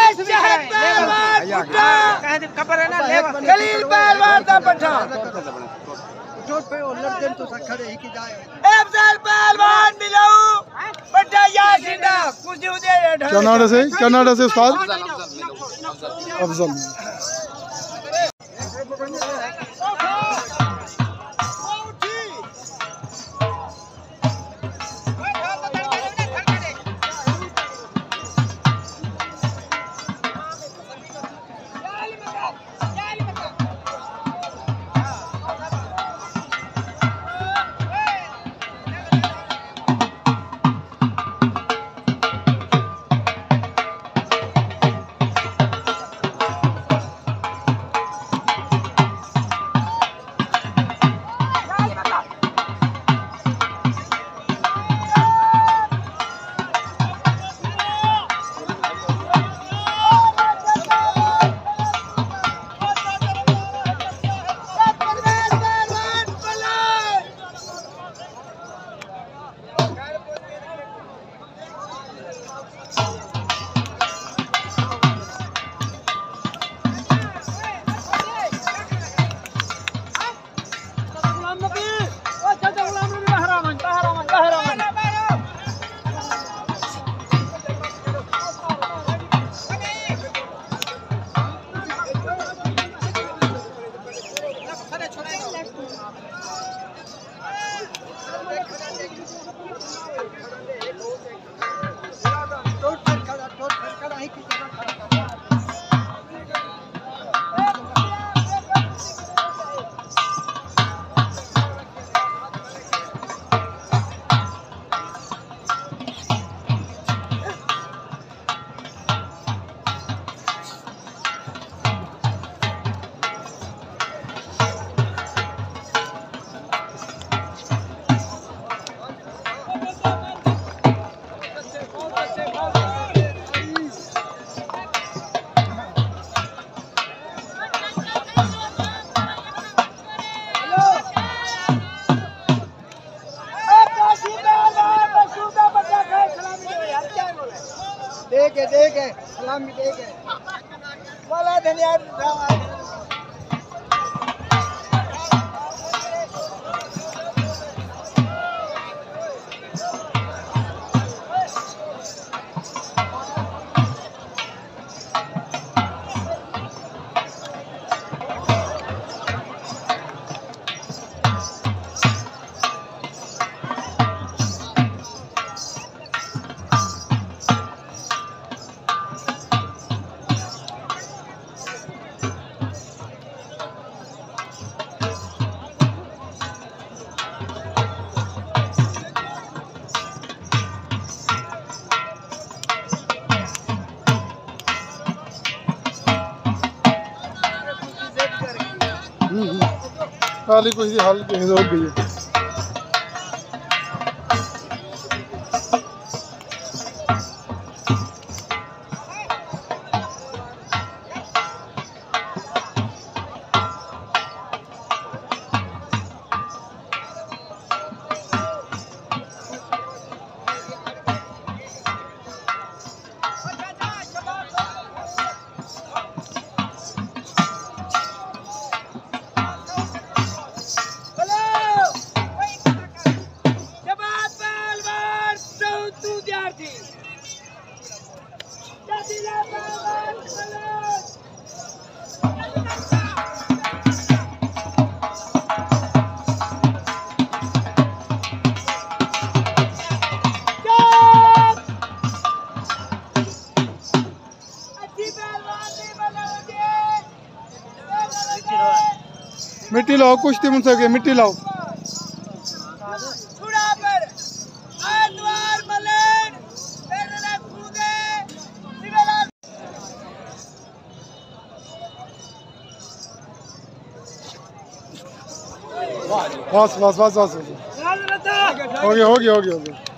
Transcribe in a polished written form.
शहद पहलवान बुड्ढा खबर है ना खलील पहलवान का पट्टा जोट पे लड़के तो खड़े ही की जाए अफजल पहलवान मिलाऊ पट्टा यासिना कुछ दे कनाडा से उस्ताद अफजल देखे सलामी देखे वाला धन्यवाद हाल ही कुछ हाल हो गई है। मिट्टी लाओ कुश्ती मुझसे के मिट्टी लाओ बस बस बस बस हो गया हो गया हो गया हो गया।